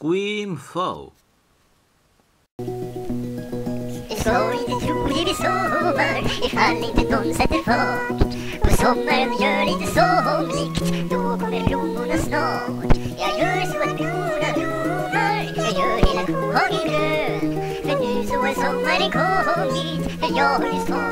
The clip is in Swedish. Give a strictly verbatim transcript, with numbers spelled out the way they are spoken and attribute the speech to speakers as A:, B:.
A: Skimfo.
B: Så inte tror det blir sommar ifall inte någon sätter fart. Och sommaren gör lite somligt, då kommer blommorna snart. Jag gör så att blommorna blommar, jag gör hela kohagen grön. För nu så är sommaren kommit, för jag har ju